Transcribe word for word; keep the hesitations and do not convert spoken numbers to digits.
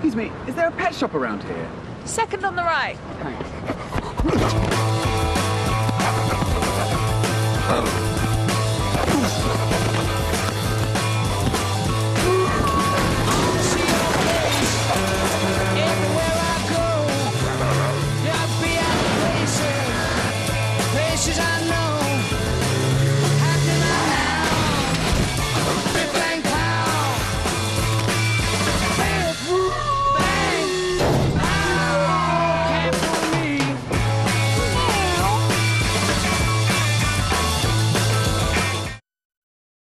Excuse me, is there a pet shop around here? Second on the right. Thanks.